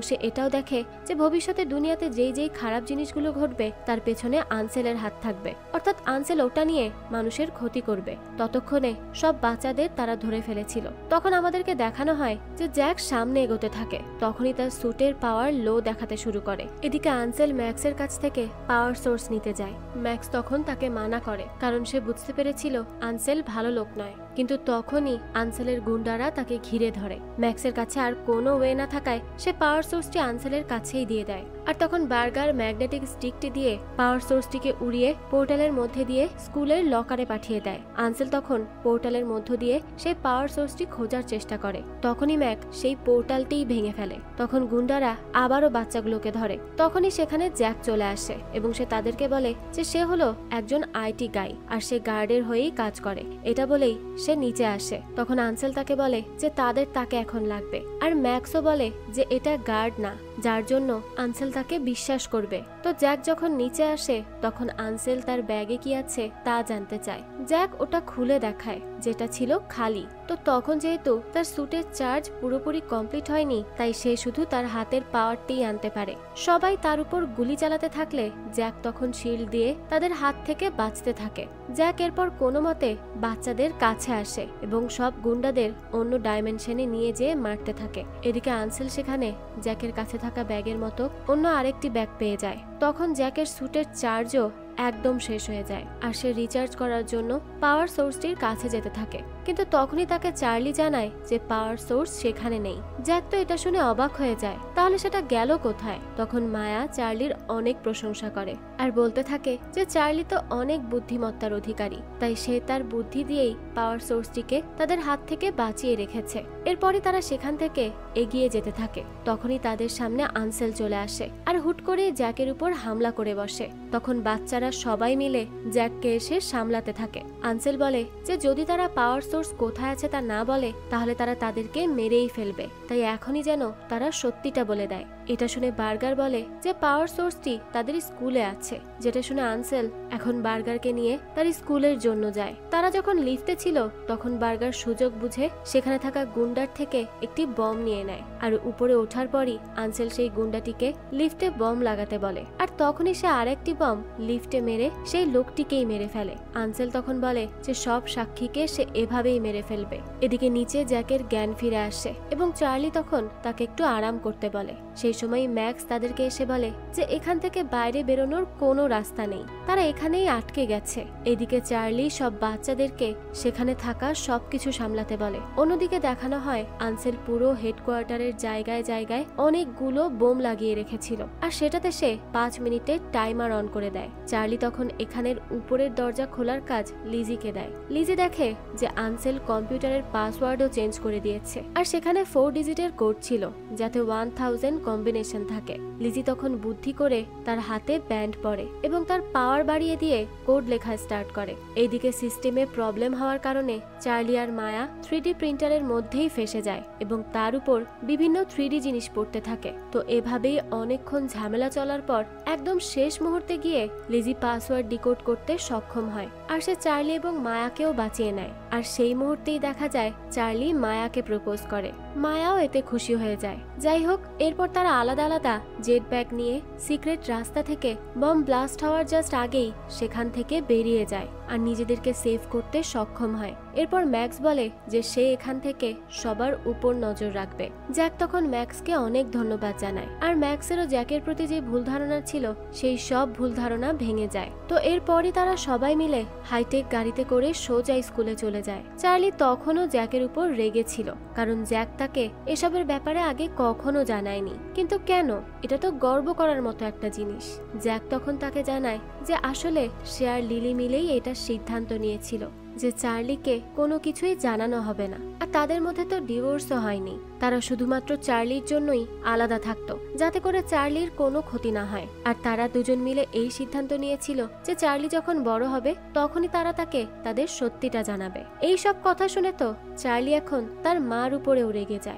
সে এটাও দেখে যে ভবিষ্যতে দুনিয়াতে যেই যেই খারাপ জিনিসগুলো ঘটবে তার পেছনে আনসেলের হাত থাকবে, অর্থাৎ আনসেল ওটা নিয়ে মানুষের ক্ষতি করবে। ততক্ষণে সব বাচ্চাদের তারা ধরে ফেলেছিল। তখন আমাদেরকে দেখানো হয় যে জ্যাক সামনে এগোতে থাকে, তখনই তার স্যুটের পাওয়ার লো দেখাতে শুরু করে। এদিকে আনসেল ম্যাক্সের কাছ থেকে পাওয়ার সোর্স নিতে যায়। ম্যাক্স তখন তাকে মানা করে, কারণ সে বুঝতে পেরেছিল আনসেল ভালো লোক নয়। কিন্তু তখনই আনসেলের গুন্ডারা তাকে ঘিরে ধরে। ম্যাক্সের কাছে আর কোনো ওয়ে না থাকায় সে পাওয়ার সোর্সটি আনসেলের কাছেই দিয়ে দেয়। আর তখন বার্গার ম্যাগনেটিক স্টিকটি দিয়ে পাওয়ার সোর্সটিকে উড়িয়ে পোর্টালের মধ্যে দিয়ে স্কুলের লকারে পাঠিয়ে দেয়। আনসেল তখন পোর্টালের মধ্য দিয়ে সেই পাওয়ার সোর্সটি খোঁজার চেষ্টা করে। তখনই ম্যাক সেই পোর্টালটিই ভেঙে ফেলে। তখন গুন্ডারা আবারও বাচ্চাগুলোকে ধরে। তখনই সেখানে জ্যাক চলে আসে এবং সে তাদেরকে বলে যে সে হলো একজন আইটি গাই আর সে গার্ডের হয়েই কাজ করে। এটা বলেই সে নিচে আসে। তখন আনসেল তাকে বলে যে তাদের তাকে এখন লাগবে, আর ম্যাক্সও বলে যে এটা গার্ড না, যার জন্য আনসেল তাকে বিশ্বাস করবে। তো জ্যাক যখন নিচে আসে তখন আনসেল তার ব্যাগে কি আছে তা জানতে চায়। জ্যাক ওটা খুলে দেখায়, যেটা ছিল খালি। তো তখন যেহেতু তার স্যুটের চার্জ পুরোপুরি কমপ্লিট হয়নি, তাই সে শুধু তার হাতের পাওয়ারটিই আনতে পারে। সবাই তার উপর গুলি চালাতে থাকলে জ্যাক তখন শিল্ড দিয়ে তাদের হাত থেকে বাঁচতে থাকে। জ্যাক এরপর কোনো মতে বাচ্চাদের কাছে আসে এবং সব গুন্ডাদের অন্য ডাইমেনশনে নিয়ে যেয়ে মারতে থাকে। এদিকে আনসেল সেখানে জ্যাকের কাছে থাকা ব্যাগের মতো অন্য আরেকটি ব্যাগ পেয়ে যায়। তখন জ্যাকের স্যুটের চার্জও একদম শেষ হয়ে যায় আর সে রিচার্জ করার জন্য পাওয়ার সোর্সটির কাছে যেতে থাকে। কিন্তু তখনই তাকে চার্লি জানায় যে পাওয়ার সোর্স সেখানে নেই। জ্যাক তো এটা শুনে অবাক হয়ে যায়, তাহলে সেটা গেল কোথায়? তখন মায়া চার্লির অনেক প্রশংসা করে আর বলতে থাকে যে চার্লি তো অনেক বুদ্ধিমত্তার অধিকারী, তাই সে তার বুদ্ধি দিয়েই পাওয়ার সোর্সটিকে তাদের হাত থেকে বাঁচিয়ে রেখেছে। এরপরই তারা সেখান থেকে এগিয়ে যেতে থাকে। তখনই তাদের সামনে আনসেল চলে আসে আর হুট করে জ্যাকের উপর হামলা করে বসে। তখন বাচ্চারা সবাই মিলে জ্যাককে এসে সামলাতে থাকে। আনসেল বলে যে যদি তারা পাওয়ার সোর্স কোথায় আছে তা না বলে তাহলে তারা তাদেরকে মেরেই ফেলবে, তাই এখনই যেন তারা সত্যিটা বলে দেয়। এটা শুনে বার্গার বলে যে পাওয়ার সোর্সটি তাদের স্কুলে আছে, যেটা শুনে আনসেল এখন বার্গারকে নিয়ে তার স্কুলের জন্য যায়। তারা যখন লিফটে ছিল তখন বার্গার সুযোগ বুঝে সেখানে থাকা গুন্ডার থেকে একটি বম নিয়ে নেয় আর উপরে ওঠার পরই আনসেল সেই গুন্ডাটিকে লিফটে বম লাগাতে বলে। আর তখনই সে আরেকটি বম লিফটে মেরে সেই লোকটিকেই মেরে ফেলে। আনসেল তখন বলে যে সব সাক্ষীকে সে এভাবেই মেরে ফেলবে। এদিকে নিচে জ্যাকের জ্ঞান ফিরে আসে এবং চার্লি তখন তাকে একটু আরাম করতে বলে। সেই সময় ম্যাক্স তাদেরকে এসে বলে যে এখান থেকে বাইরে বেরোনোর কোনো রাস্তা নেই, তারা এখানেই আটকে গেছে। এদিকে চার্লি সব বাচ্চাদেরকে সেখানে থাকা সবকিছু সামলাতে বলে। অন্যদিকে দেখানো হয় আনসেল পুরো হেডকোয়ার্টারের জায়গায় জায়গায় অনেকগুলো বোম লাগিয়ে রেখেছিল আর সেটাতে সে পাঁচ মিনিটের টাইমার অন করে দেয়। চার্লি তখন এখানের উপরের দরজা খোলার কাজ লিজিকে দেয়। লিজি দেখে যে আনসেল কম্পিউটারের পাসওয়ার্ডও চেঞ্জ করে দিয়েছে আর সেখানে ফোর ডিজিটের কোড ছিল যাতে ওয়ান থাউজেন্ড কম্বিনেশন থাকে। লিজি তখন বুদ্ধি করে তার হাতে ব্যান্ড পরে এবং তার পাওয়ার বাড়িয়ে দিয়ে কোড লেখা স্টার্ট করে। এইদিকে সিস্টেমে প্রবলেম হওয়ার কারণে চার্লি আর মায়া থ্রি ডি প্রিন্টারের মধ্যেই ফেসে যায় এবং তার উপর বিভিন্ন থ্রি ডি জিনিস পড়তে থাকে। তো এভাবেই অনেকক্ষণ ঝামেলা চলার পর একদম শেষ মুহূর্তে গিয়ে লিজি পাসওয়ার্ড ডিকোড করতে সক্ষম হয় আর সে চার্লি এবং মায়াকেও বাঁচিয়ে নেয়। আর সেই মুহূর্তেই দেখা যায় চার্লি মায়াকে প্রপোজ করে। মায়াও এতে খুশি হয়ে যায়। যাই হোক, এরপর তারা আলাদা আলাদা জেট ব্যাগ নিয়ে সিক্রেট রাস্তা থেকে বম ব্লাস্ট হওয়ার জাস্ট আগেই সেখান থেকে বেরিয়ে যায় আর নিজেদেরকে সেভ করতে সক্ষম হয়। এরপর ম্যাক্স বলে যে সে এখান থেকে সবার উপর নজর রাখবে। জ্যাক তখন ম্যাক্সকে অনেক ধন্যবাদ জানায় আর ম্যাক্সেরও জ্যাকের প্রতি যে ভুল ধারণা ছিল সেই সব ভুল ধারণা ভেঙে যায়। তো এরপরই তারা সবাই মিলে হাইটেক গাড়িতে করে সোজা স্কুলে চলে যায়। চার্লি তখনও জ্যাকের উপর রেগে ছিল, কারণ জ্যাক তাকে এসবের ব্যাপারে আগে কখনো জানায়নি। কিন্তু কেন? এটা তো গর্ব করার মতো একটা জিনিস। জ্যাক তখন তাকে জানায় যে আসলে সে আর লিলি মিলেই এটা সিদ্ধান্ত নিয়েছিল যে চার্লিকে কোনো কিছুই জানানো হবে না। আর তাদের মধ্যে তো ডিভোর্সও হয়নি, তারা শুধুমাত্র চার্লির জন্যই আলাদা থাকতো যাতে করে চার্লির কোনো ক্ষতি না হয়। আর তারা দুজন মিলে এই সিদ্ধান্ত নিয়েছিল যে চার্লি যখন বড় হবে তখনই তারা তাকে তাদের সত্যিটা জানাবে। এই সব কথা শুনে তো চার্লি এখন তার মার উপরেও রেগে যায়, কারণ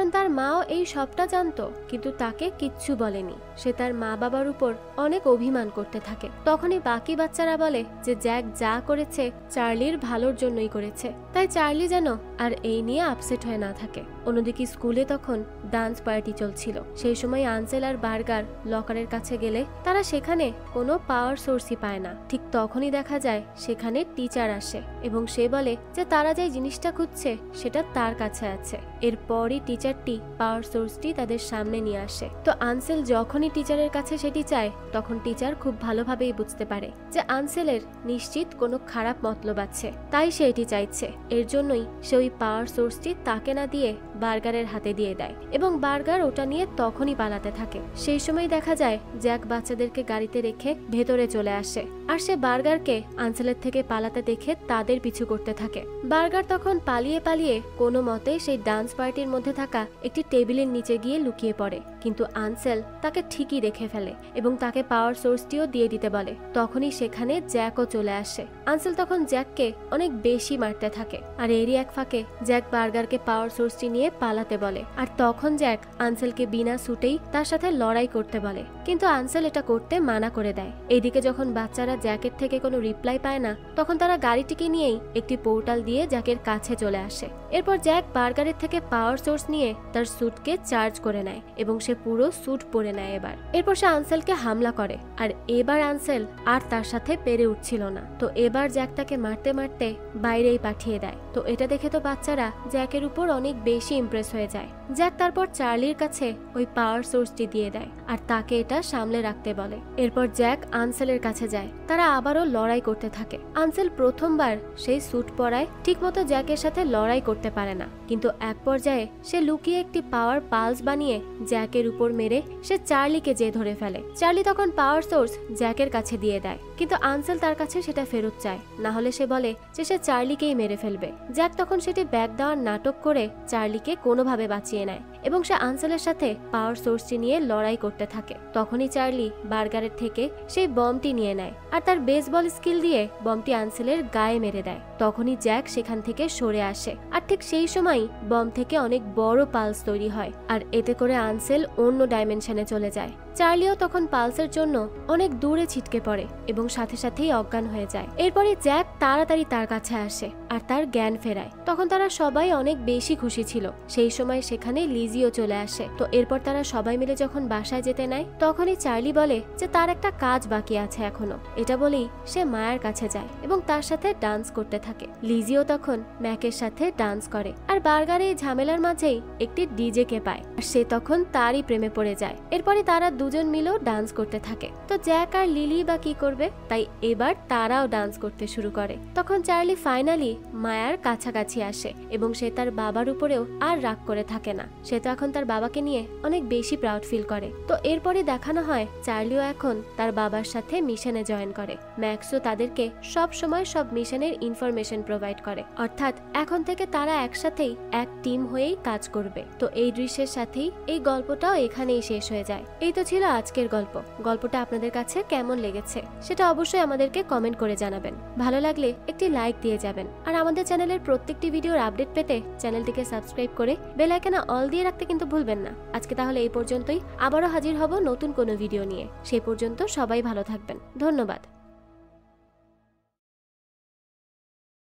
কারণ তার মাও এই সবটা জানতো, কিন্তু তাকে কিচ্ছু বলেনি। সে তার মা বাবার উপর অনেক অভিমান করতে থাকে। তখনই বাকি বাচ্চারা বলে যে জ্যাক যা করেছে চার্লির ভালোর জন্যই করেছে, তাই চার্লি যেন আর এই নিয়ে আপসেট হয়ে না থাকে। অন্যদিকে স্কুলে তখন ডান্স পার্টি চলছিল। সেই সময় আনসেল আর বার্গার লকারের কাছে গেলে তারা সেখানে কোনো পাওয়ার সোর্সই পায় না। ঠিক তখনই দেখা যায় সেখানে টিচার আসে এবং সে বলে যে তারা যে জিনিসটা খুঁজছে সেটা তার কাছে আছে। এরপরই টিচারটি পাওয়ার সোর্সটি তাদের সামনে নিয়ে আসে। তো আনসেল যখনই টিচারের কাছে সেটি চায় তখন টিচার খুব ভালোভাবেই বুঝতে পারে যে আনসেলের নিশ্চিত কোনো খারাপ মতলব আছে, তাই সে এটি চাইছে। এর জন্যই সে ওই পাওয়ার সোর্সটি তাকে না দিয়ে বার্গারের হাতে দিয়ে দেয় এবং বার্গার ওটা নিয়ে তখনই পালাতে থাকে। সেই সময় দেখা যায় জ্যাক বাচ্চাদেরকে গাড়িতে রেখে ভেতরে চলে আসে আর সে বার্গারকে আনসেলের থেকে পালাতে দেখে তাদের পিছু করতে থাকে। বার্গার তখন পালিয়ে পালিয়ে কোনো মতে সেই ডান্স পার্টির মধ্যে থাকা একটি টেবিলের নিচে গিয়ে লুকিয়ে পড়ে, কিন্তু আনসেল তাকে ঠিকই দেখে ফেলে এবং তাকে পাওয়ার সোর্সটিও দিয়ে দিতে বলে। তখনই সেখানে জ্যাকও চলে আসে। আনসেল তখন জ্যাককে অনেক বেশি মারতে থাকে আর এরই এক ফাঁকে জ্যাক বার্গারকে পাওয়ার সোর্সটি নিয়ে পালাতে বলে। আর তখন জ্যাক আনসেলকে বিনা ছুটেই তার সাথে লড়াই করতে বলে, কিন্তু আনসেল এটা করতে মানা করে দেয়। এইদিকে যখন বাচ্চারা জ্যাকের থেকে কোনো রিপ্লাই পায় না তখন তারা গাড়িটিকে নিয়েই একটি পোর্টাল দিয়ে জ্যাকের কাছে চলে আসে। এরপর জ্যাক বার্গারের থেকে পাওয়ার সোর্স নিয়ে তার স্যুটকে চার্জ করে নেয় এবং সে পুরো স্যুট পরে নেয় এবার। এরপর সে আনসেলকে হামলা করে আর এবার আনসেল আর তার সাথে পেরে উঠছিল না, তো এবার জ্যাক তাকে মারতে মারতে বাইরেই পাঠিয়ে দেয়। তো এটা দেখে তো বাচ্চারা জ্যাকের উপর অনেক বেশি ইমপ্রেস হয়ে যায়। জ্যাক তারপর চার্লির কাছে ওই পাওয়ার সোর্সটি দিয়ে দেয় আর তাকে এটা সামলে রাখতে বলে। এরপর জ্যাক আনসেলের কাছে যায়, তারা আবারও লড়াই করতে থাকে। আনসেল প্রথমবার সেই স্যুট পরায় ঠিকমতো জ্যাকের সাথে লড়াই করতে পারে না, কিন্তু এক পর্যায়ে সে লুকিয়ে একটি পাওয়ার পালস বানিয়ে জ্যাকের উপর মেরে সে চার্লিকে যে ধরে ফেলে। চার্লি তখন পাওয়ার সোর্স জ্যাকের কাছে দিয়ে দেয়, কিন্তু আনসেল তার কাছে সেটা ফেরত চায়, না হলে সে বলে যে সে চার্লিকেই মেরে ফেলবে। জ্যাক তখন সেটি ব্যাগ দেওয়ার নাটক করে চার্লিকে কোনোভাবে বাঁচিয়ে নেয় এবং সে আনসেলের সাথে পাওয়ার সোর্সটি নিয়ে লড়াই করতে থাকে। তখনই চার্লি বার্গারের থেকে সেই বমটি নিয়ে নেয় আর তার বেসবল স্কিল দিয়ে বমটি আনসেলের গায়ে মেরে দেয়। তখনই জ্যাক সেখান থেকে সরে আসে আর ঠিক সেই সময় বম থেকে অনেক বড় পালস তৈরি হয় আর এতে করে আনসেল অন্য ডাইমেনশনে চলে যায়। চার্লিও তখন পালসের জন্য অনেক দূরে ছিটকে পড়ে এবং সাথে সাথেই অজ্ঞান হয়ে যায়। এরপরে জ্যাক তাড়াতাড়ি তার কাছে আসে আর তার জ্ঞান ফেরায়। তখন তারা সবাই অনেক বেশি খুশি ছিল। সেই সময় সেখানে লিজিও চলে আসে। তো এরপর তারা সবাই মিলে যখন বাসায় যেতে নেয় তখনই চার্লি বলে যে তার একটা কাজ বাকি আছে এখনো। এটা বলেই সে মায়ের কাছে যায় এবং তার সাথে ডান্স করতে থাকে। লিজিও তখন ম্যাকের সাথে ডান্স করে আর বার্গারে এই ঝামেলার মাঝেই একটি ডিজে কে পায় আর সে তখন তারই প্রেমে পড়ে যায়। এরপরে তারা দুজন মিলেও ডান্স করতে থাকে। তো জ্যাক আর লিলি বা কি করবে, তাই এবার তারাও ডান্স করতে শুরু করে। তখন চার্লি ফাইনালি মায়ার কাছাকাছি আসে এবং সে তার বাবার উপরেও আর রাগ করে থাকে না। সে তো এখন তার বাবাকে নিয়ে অনেক বেশি প্রাউড ফিল করে। তো এরপরে দেখানো হয় চার্লিও এখন তার বাবার সাথে মিশনে জয়েন করে। ম্যাক্সও তাদেরকে সব সময় সব মিশনের ইনফরমেশন প্রোভাইড করে, অর্থাৎ এখন থেকে তারা একসাথেই এক টিম হয়েই কাজ করবে। তো এই দৃশ্যের সাথেই এই গল্পটাও এখানেই শেষ হয়ে যায়। এই তো ছিল আজকের গল্প। গল্পটা আপনাদের কাছে কেমন লেগেছে সেটা অবশ্যই আমাদেরকে কমেন্ট করে জানাবেন। ভালো লাগলে একটি লাইক দিয়ে যাবেন আর আমাদের চ্যানেলের প্রত্যেকটি ভিডিওর আপডেট পেতে চ্যানেলটিকে সাবস্ক্রাইব করে বেল আইকনে অল দিয়ে রাখতে কিন্তু ভুলবেন না। আজকে তাহলে এই পর্যন্তই, আবারও হাজির হব নতুন কোনো ভিডিও নিয়ে। সেই পর্যন্ত সবাই ভালো থাকবেন। ধন্যবাদ।